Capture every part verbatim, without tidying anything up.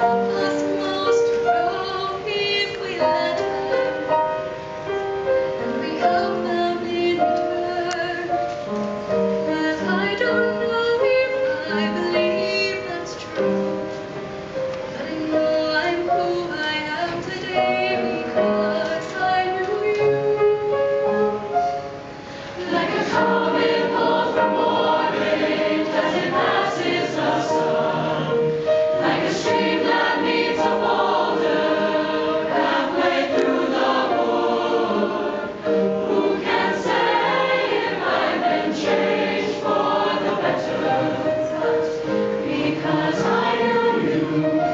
help us most to grow if we let her, and we help them in return. But I don't know if I believe that's true. But I know I'm who I am today because I knew you. Like a comet pulled from orbit as it passes the sun, like a stream that meets a boulder halfway through the wood. Who can say if I've been changed for the better? Because I knew you.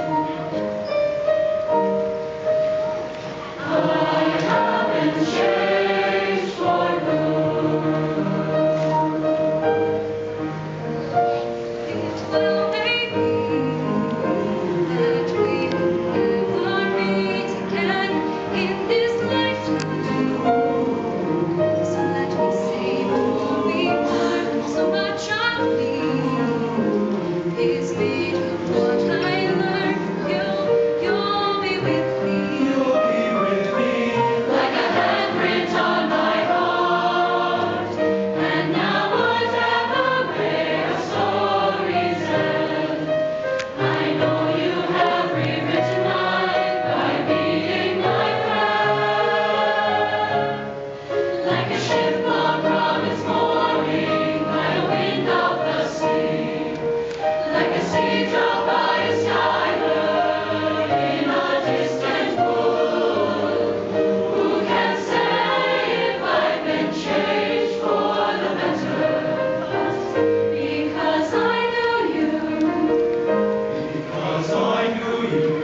I haven't changed for good. It will may be that we will never meet again in this lifetime. So let me say before we part, so much of me is made of what I learned. You, you'll be with me. You'll be with me. Like a handprint on my heart. And now whatever way our stories end, I know you have rewritten mine by being my friend. Like a ship blown from its mooring by a wind of the sea, like a sea dropped by a skybird in a distant wood. Who can say if I've been changed for the better? Because I knew you. Because I knew you.